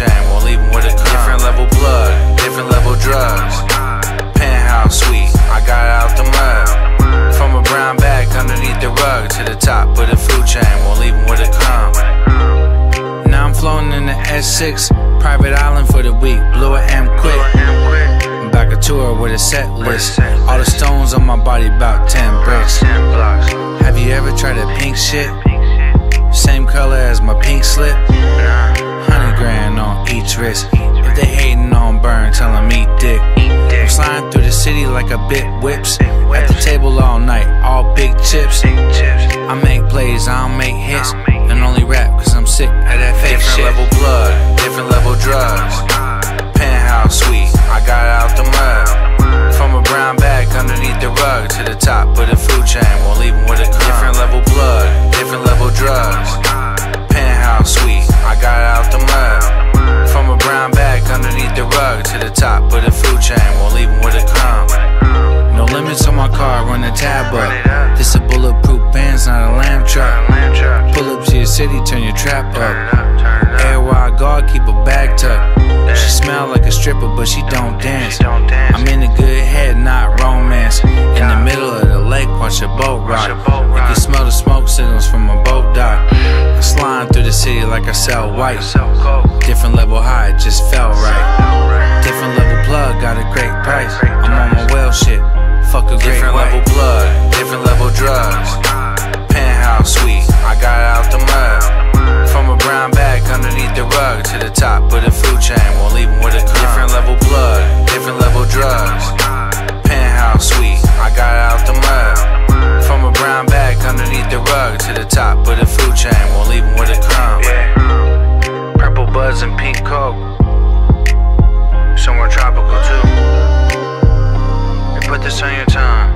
chain, won't leave him with a crumb. Different level plug, different level drugs. Penthouse suite, I got it out the mud. From a brown bag underneath the rug to the top of the food chain, won't leave him with a crumb. Now I'm floating in the S6, private island for the week, blew an M quick. I'm back a tour with a set list. All the stones on my body, about 10 bricks. Have you ever tried a pink shit? Same color as my pink slip. 100 grand on each wrist. If they hating on burn, tell them eat dick. I'm sliding through the city like a bit whips. At the table all night, all big chips. I make plays, I don't make hits. And only rap cause I'm sick of that fake shit. Different level blood, different level drugs. Penthouse suite, I got it out the mud. From a brown bag underneath the rug to the top of the food chain, won't leave him with a crumb. Different level blood, different level drugs. Penthouse suite, I got it out the mud. From a brown bag underneath the rug to the top of the food chain, won't leave him with a crumb. No limits on my car, run the tab up. This a bulletproof Benz, not a lamb truck. Pull up to your city, turn your trap up. Everywhere I go, I keep a bag tucked. She smell like a stripper, but she don't dance. I'm in a good head, not romance. In the middle of the lake, watch a boat rock. You can smell the smoke signals from a boat dock. I'm sliding through the city like I sell white. Different level high, it just felt right. Different level plug, got a great price. I'm on my whale shit, fuck a great different level plug, different level drugs. Penthouse suite, I got it out the mud. From a brown bag underneath the rug to the top of the food chain, won't leave him with a crumb. Different level plug, different level drugs. Penthouse suite, I got it out the mud. From a brown bag underneath the rug to the top of the food chain, won't leave him with a crumb. Yeah. Purple buds and pink coke, somewhere tropical too. And put this on your tongue.